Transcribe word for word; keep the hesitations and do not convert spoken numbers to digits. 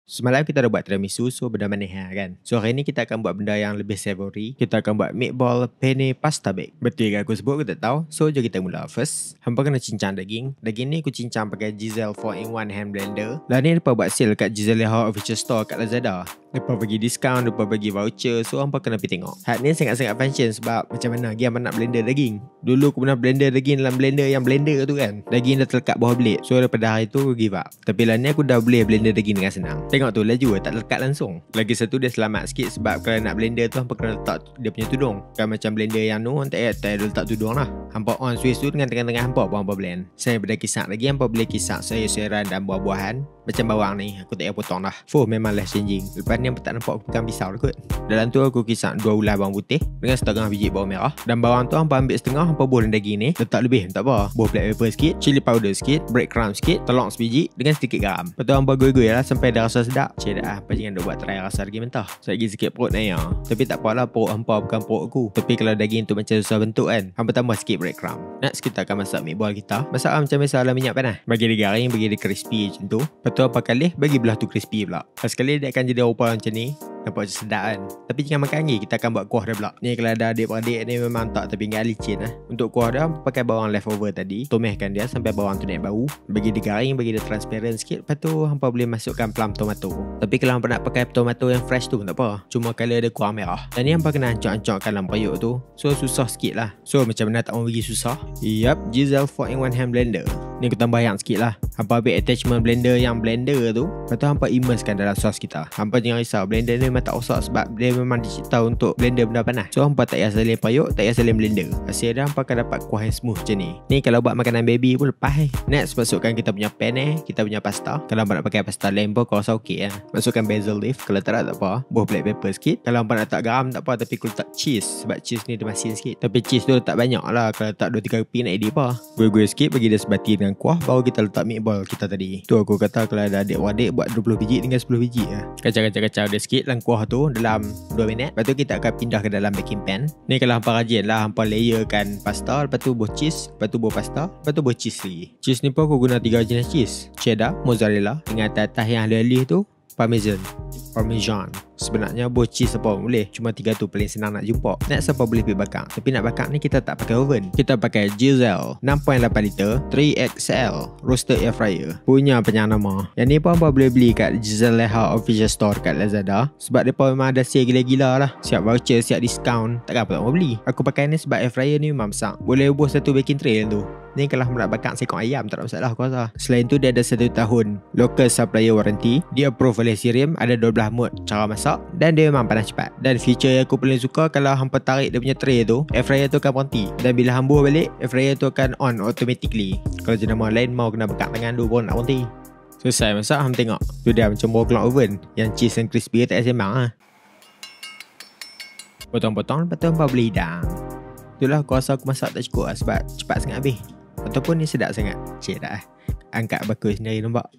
Semalam kita dah buat tiramisu, so benda manis lah kan. So hari ni kita akan buat benda yang lebih savory. Kita akan buat meatball penne pasta bake. Betul ke aku sebut, aku tak tahu. So jom kita mula. First, hampa kena cincang daging. Daging ni aku cincang pakai Giselle four in one hand blender. Lah ni lepas buat sale kat Giselle Leha official store kat Lazada. Lepas bagi diskaun, lepas bagi voucher. So hampa kena pergi tengok. Hat ni sangat-sangat function sebab macam mana lagi hampa nak blender daging. Dulu aku pernah blender daging dalam blender yang blender tu kan. Daging dah terlekat bawah blade. So daripada hari tu aku give up. Tapi lah ni aku dah boleh blender daging dengan senang. Tengok tu laju tak lekat langsung. Lagi satu dia selamat sikit sebab kalau nak blender tu hampa kena letak dia punya tudung. Kan macam blender yang nu tak payah tak letak tudung lah. Hampa on switch tu dengan tengah-tengah hampa pun hampa blend. Saya daripada kisar lagi hampa boleh kisar sayur-sayuran dan buah-buahan. Macam bawang ni aku tak payah potong dah. Fuh memang life changing. Lepas ni hampa tak nampak aku pegang pisau dah kot. Dalam tu aku kisar dua ulas bawang putih dengan setengah biji bawang merah. Dan bawang tu hampa ambil setengah, hampa buh dalam daging ni. Letak lebih tak apa. Buh black pepper sikit, chili powder sikit, breadcrumb sikit, telur sebiji dengan sedikit garam. Lepas tu hampa goi-goi lah sampai dah rasa sedap. Cik dah, hampa jangan duk buat try rasa lagi mentah. Lagi sikit perut naik ah. Tapi tak apalah, perut hampa bukan perut aku. Tapi kalau daging tu macam susah bentuk kan, hampa tambah sikit breadcrumb. Next kita akan masak meatball kita. Masak macam biasa dalam minyak panas. Bagi dia garing, bagi dia crispy macam tu. Lepas tu hampa kalih bagi belah tu crispy pula. Sekali dia akan jadi rupa macam ni. Nampak macam sedap kan. Tapi jangan makan lagi, kita akan buat kuah dia pula. Ni kalau ada adik-beradik ni memang tak terpinggal licin lah. Untuk kuah dia pakai bawang leftover tadi. Tumiskan dia sampai bawang tu naik bau. Bagi dia garing, bagi dia transparent sikit. Lepas tu hampa boleh masukkan plum tomato. Tapi kalau hampa nak pakai tomato yang fresh tu tak apa. Cuma kalau ada kuah merah. Dan ni hampa kena ancok-ancokkan dalam periuk tu. So susah sikit lah. So macam mana tak mau bagi susah? Yup, Giselle four in one hand blender. Ni aku tambah yang sikit lah. Hampa ambil attachment blender yang blender tu. Lepas tu hampa immersekan dalam sos kita. Hampa jangan risau, blender ni memang tak rosak sebab dia memang dicipta untuk blender benda panas. So hampa tak payah salin periuk, tak payah salin blender. Hasil dia hampa akan dapat kuah yang smooth macam ni. Ni kalau buat makanan baby pun lepas eh. Next masukkan kita punya penne, kita punya pasta. Kalau hampa nak pakai pasta lem pun kau rasa okey lah. Masukkan basil leaf, kalau tak ada tak apa. Buah black pepper sikit. Kalau hampa nak letak garam tak apa, tapi aku letak cheese sebab cheese ni dia masin sikit. Tapi cheese tu letak banyak lah. Kalau letak dua tiga keping nak edit apa. Gue-gue sikit bagi dia sebati dengan kuah. Baru kita letak meatball kita tadi. Tu aku kata kalau ada adik-adik buat dua puluh biji tinggal sepuluh biji lah. Kacau-kacau-kacau dia sikit dalam kuah tu dalam dua minit. Lepas tu kita akan pindah ke dalam baking pan. Ni kalau hampa rajin lah, hampa layerkan pasta. Lepas tu buh cheese. Lepas tu buh pasta. Lepas tu buh cheese lagi. Cheese ni pun aku guna tiga jenis cheese. Cheddar, mozzarella. Dengan atas yang halih-halih tu Parmesan. Parmesan. Sebenarnya buah cheese apa pun boleh. Cuma tiga tu paling senang nak jumpa. Next apa boleh pergi bakar. Tapi nak bakar ni kita tak pakai oven. Kita pakai Giselle enam koma lapan liter tiga X L roasted air fryer. Punya panjang nama. Yang ni pun apa boleh beli kat Giselle Leha official store kat Lazada. Sebab dia pun memang ada sale gila-gila lah. Siap voucher, siap diskaun. Takkan apa tak mau beli. Aku pakai ni sebab air fryer ni memang besar. Boleh buat satu baking tray tu. Ni kalau nak bakar sekong ayam tak ada masalah aku rasa. Selain tu dia ada satu tahun local supplier warranty. Dia approve oleh Sirium. Ada dua belas mode cara masak. Dan dia memang panas cepat. Dan feature yang aku paling suka, kalau hampa tarik dia punya tray tu, air fryer tu akan berhenti. Dan bila hambuh balik, air fryer tu akan on automatically. Kalau jenama lain mau kena bakar tangan dulu pun nak berhenti. Selesai masak, hampa tengok. Tu dia macam broccoli oven. Yang cheese and crispy tak payah sembang lah. Potong-potong, lepas tu hampa boleh hidang. Itulah aku rasa aku masak tak cukup lah sebab cepat sangat habis. Ataupun ni sedap sangat. Cik dah. Angkat bagus sendiri nampak.